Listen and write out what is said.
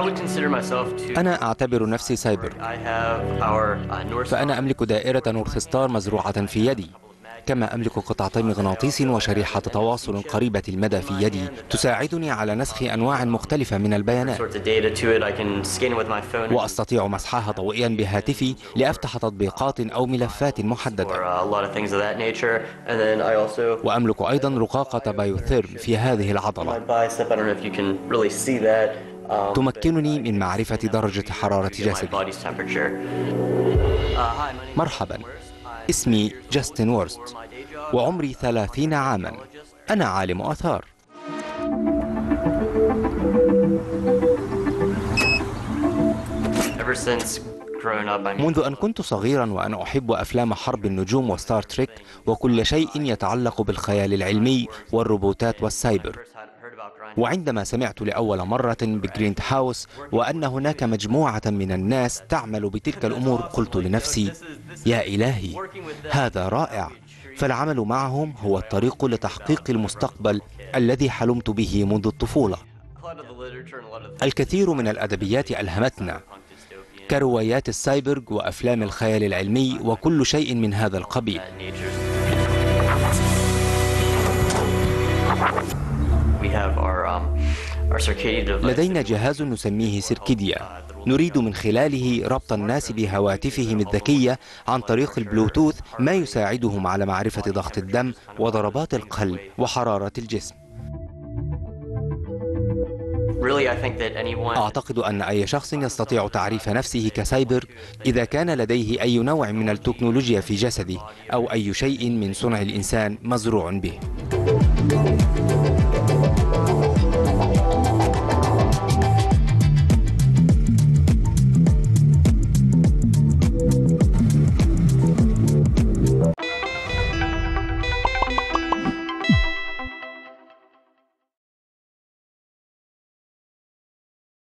أنا أعتبر نفسي سايبر، فأنا أملك دائرة نورث ستار مزروعة في يدي، كما أملك قطعتين مغناطيس وشريحة تواصل قريبة المدى في يدي تساعدني على نسخ أنواع مختلفة من البيانات، وأستطيع مسحها ضوئيا بهاتفي لأفتح تطبيقات أو ملفات محددة. وأملك أيضا رقاقة بايوثيرم في هذه العضلة تمكنني من معرفة درجة حرارة جسدي. مرحبا، اسمي جاستن وورست وعمري 30 عاما. أنا عالم آثار. منذ أن كنت صغيرا وأنا أحب أفلام حرب النجوم وستار تريك وكل شيء يتعلق بالخيال العلمي والروبوتات والسايبر. وعندما سمعت لأول مرة بجرينت هاوس وأن هناك مجموعة من الناس تعمل بتلك الأمور، قلت لنفسي يا إلهي، هذا رائع، فالعمل معهم هو الطريق لتحقيق المستقبل الذي حلمت به منذ الطفولة. الكثير من الأدبيات ألهمتنا كروايات السايبرغ وأفلام الخيال العلمي وكل شيء من هذا القبيل. لدينا جهاز نسميه سيركيديا، نريد من خلاله ربط الناس بهواتفهم الذكية عن طريق البلوتوث، ما يساعدهم على معرفة ضغط الدم وضربات القلب وحرارة الجسم. أعتقد أن أي شخص يستطيع تعريف نفسه كسايبر إذا كان لديه أي نوع من التكنولوجيا في جسده أو أي شيء من صنع الإنسان مزروع به.